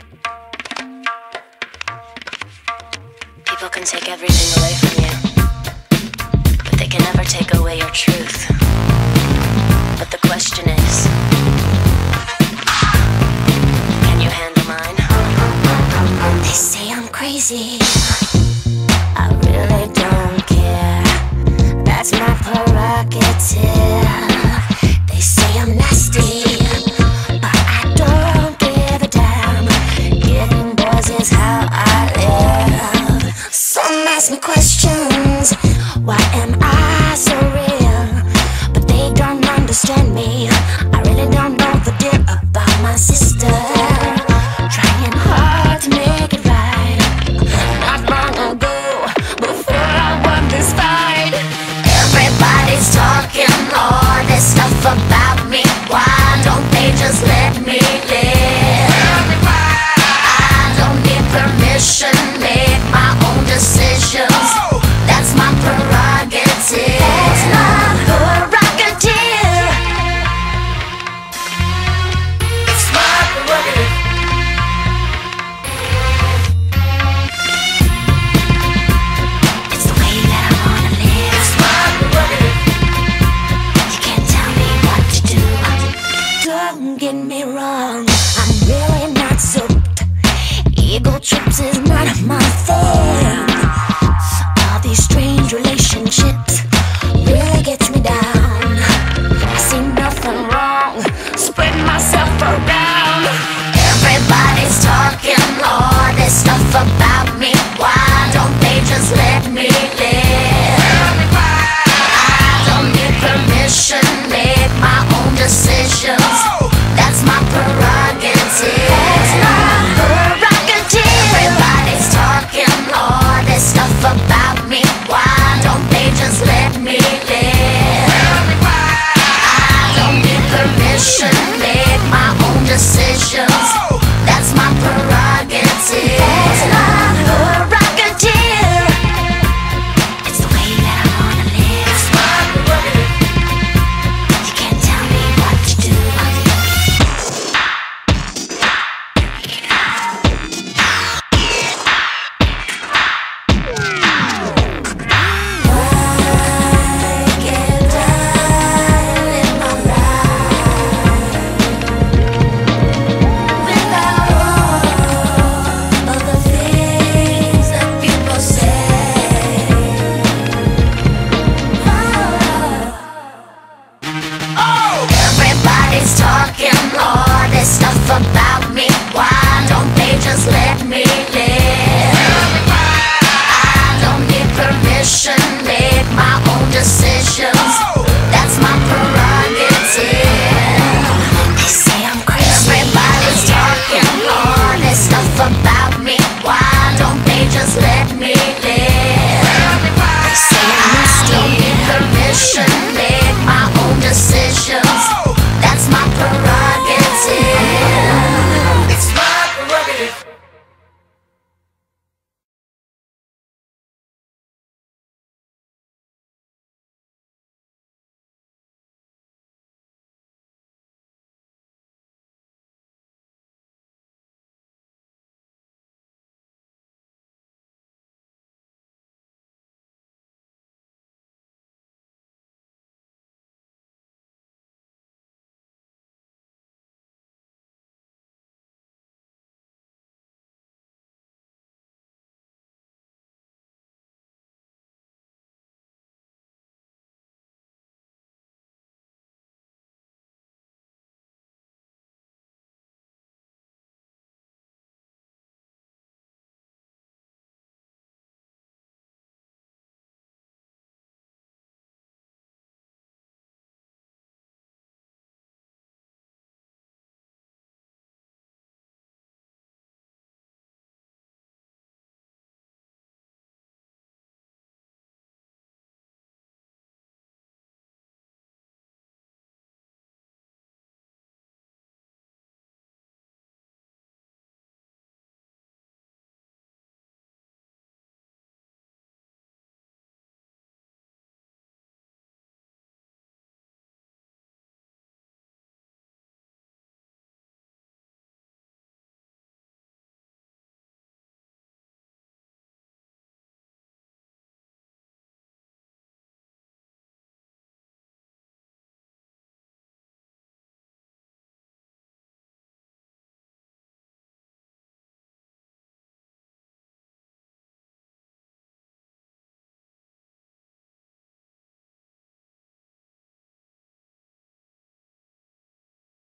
People can take everything away from you, but they can never take away your truth. But the question is, can you handle mine? They say I'm crazy, I really don't care. That's my prerogative. They say I'm nasty, but I don't give a damn. Getting boys is how I live. Some ask me questions, why am I so real? But they don't understand me. I really don't know the deal about my sister. Trying hard to make it right. Not long ago, before I won this fight. Everybody's talking all this stuff about me. Why don't they just let me live? I don't need permission, make my own decisions. That's my prerogative. That's my prerogative. It's my prerogative. It's the way that I wanna live. It's my prerogative. You can't tell me what to do. Don't get me wrong, I'm really not soaked. Ego trips is not my thing. All these strange relationships really gets me down. I see nothing wrong, spread myself around. Everybody's talking all this stuff about